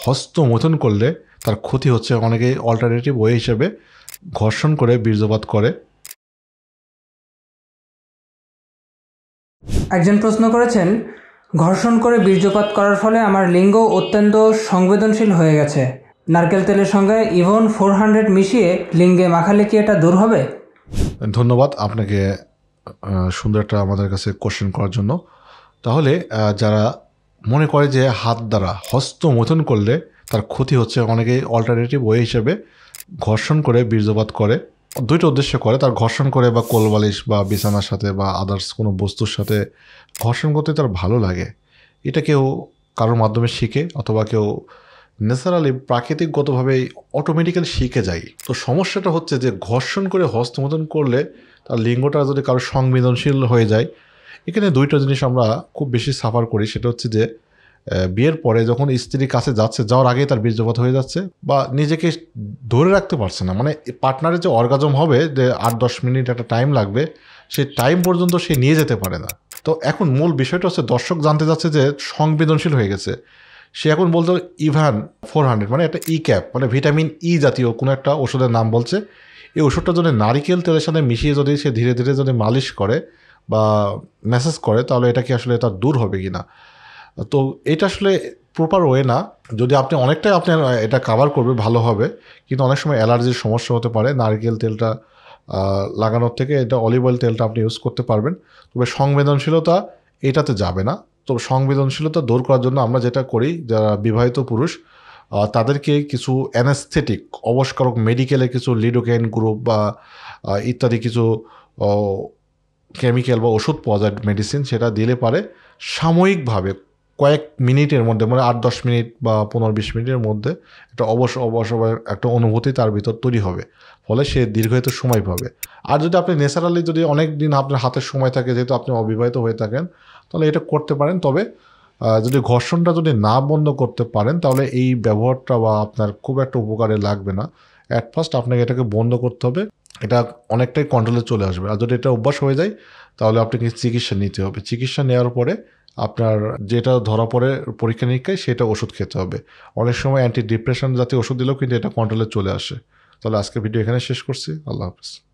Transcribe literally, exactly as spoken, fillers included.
হস্তমৈথুন করলে তার ক্ষতি হচ্ছে। অনেকেই অল্টারনেটিভ ওয়ে হিসেবে ঘর্ষণ করে বীর্যপাত করে। একজন প্রশ্ন করেছেন, ঘর্ষণ করে বীর্যপাত করার ফলে আমার লিঙ্গ অত্যন্ত সংবেদনশীল হয়ে গেছে, নারকেল তেলের সঙ্গে ইভন ফোর হান্ড্রেড মিশিয়ে লিঙ্গে মাখালে কি এটা দূর হবে? ধন্যবাদ আপনাকে সুন্দর একটা আমাদের কাছে কোশ্চেন করার জন্য। তাহলে যারা মনে করে যে হাত দ্বারা হস্তমৈথুন করলে তার ক্ষতি হচ্ছে, অনেকেই অল্টারনেটিভ ওয়ে হিসেবে ঘর্ষণ করে বীর্যপাত করে। দুইটা উদ্দেশ্য করে, তার ঘর্ষণ করে বা কোলবালিশ বা বিছানার সাথে বা আদার্স কোনো বস্তুর সাথে ঘর্ষণ করতে তার ভালো লাগে। এটা কেউ কারোর মাধ্যমে শিখে অথবা কেউ ন্যাচারালি প্রাকৃতিকগতভাবে অটোমেটিক্যালি শিখে যায়। তো সমস্যাটা হচ্ছে যে ঘর্ষণ করে হস্তমৈথুন করলে তার লিঙ্গটা যদি কারো সংবেদনশীল হয়ে যায়। এখানে দুইটা জিনিস আমরা খুব বেশি সাফার করি। সেটা হচ্ছে যে বিয়ের পরে যখন স্ত্রীর কাছে যাচ্ছে, যাওয়ার আগেই তার বীর্যপাত হয়ে যাচ্ছে বা নিজেকে ধরে রাখতে পারছে না, মানে পার্টনারের যে অর্গাজম হবে যে আট দশ মিনিট একটা টাইম লাগবে, সেই টাইম পর্যন্ত সে নিয়ে যেতে পারে না। তো এখন মূল বিষয়টা হচ্ছে দর্শক জানতে যাচ্ছে যে সংবেদনশীল হয়ে গেছে। সে এখন বলতো ইভান ফোর হান্ড্রেড মানে একটা ই ক্যাপ, মানে ভিটামিন ই জাতীয় কোনো একটা ওষুধের নাম বলছে। এই ওষুধটা যদি নারিকেল তেলের সাথে মিশিয়ে যদি সে ধীরে ধীরে যদি মালিশ করে বা ম্যাসাজ করে, তাহলে এটা কি আসলে তার দূর হবে কি না। তো এটা আসলে প্রপার ওয়ে না। যদি আপনি অনেকটাই আপনি এটা কাভার করবে ভালো হবে, কিন্তু অনেক সময় অ্যালার্জির সমস্যা হতে পারে। নারকেল তেলটা লাগানোর থেকে এটা অলিভ অয়েল তেলটা আপনি ইউজ করতে পারবেন। তবে সংবেদনশীলতা এটাতে যাবে না। তো সংবেদনশীলতা দূর করার জন্য আমরা যেটা করি, যারা বিবাহিত পুরুষ তাদেরকে কিছু অ্যানাস্থেটিক অবস্কারক মেডিকেলে কিছু লিডোকাইন গ্রুপ বা ইত্যাদি কিছু কেমিক্যাল বা ওষুধ পাওয়া যায়, মেডিসিন, সেটা দিলে পারে সাময়িকভাবে কয়েক মিনিটের মধ্যে, মানে আট দশ মিনিট বা পনেরো বিশ মিনিটের মধ্যে একটা অবশ্য অবশ্য একটা অনুভূতি তার ভিতর তৈরি হবে, ফলে সে দীর্ঘায়িত সময় পাবে। আর যদি আপনি ন্যাচারালি যদি অনেক দিন আপনার হাতের সময় থাকে, যেহেতু আপনি অবিবাহিত হয়ে থাকেন, তাহলে এটা করতে পারেন। তবে যদি ঘর্ষণটা যদি না বন্ধ করতে পারেন, তাহলে এই ব্যবহারটা বা আপনার খুব একটা উপকারে লাগবে না। অ্যাট ফার্স্ট আপনাকে এটাকে বন্ধ করতে হবে, এটা অনেকটাই কন্ট্রোলে চলে আসবে। আর যদি এটা অভ্যাস হয়ে যায়, তাহলে আপনাকে চিকিৎসা নিতে হবে। চিকিৎসা নেওয়ার পরে আপনার যেটা ধরা পড়ে পরীক্ষা নিরীক্ষায়, সেটা ওষুধ খেতে হবে। অনেক সময় অ্যান্টি ডিপ্রেশন জাতীয় ওষুধ দিলেও কিন্তু এটা কন্ট্রোলে চলে আসে। তাহলে আজকে ভিডিও এখানে শেষ করছি। আল্লাহ হাফিজ।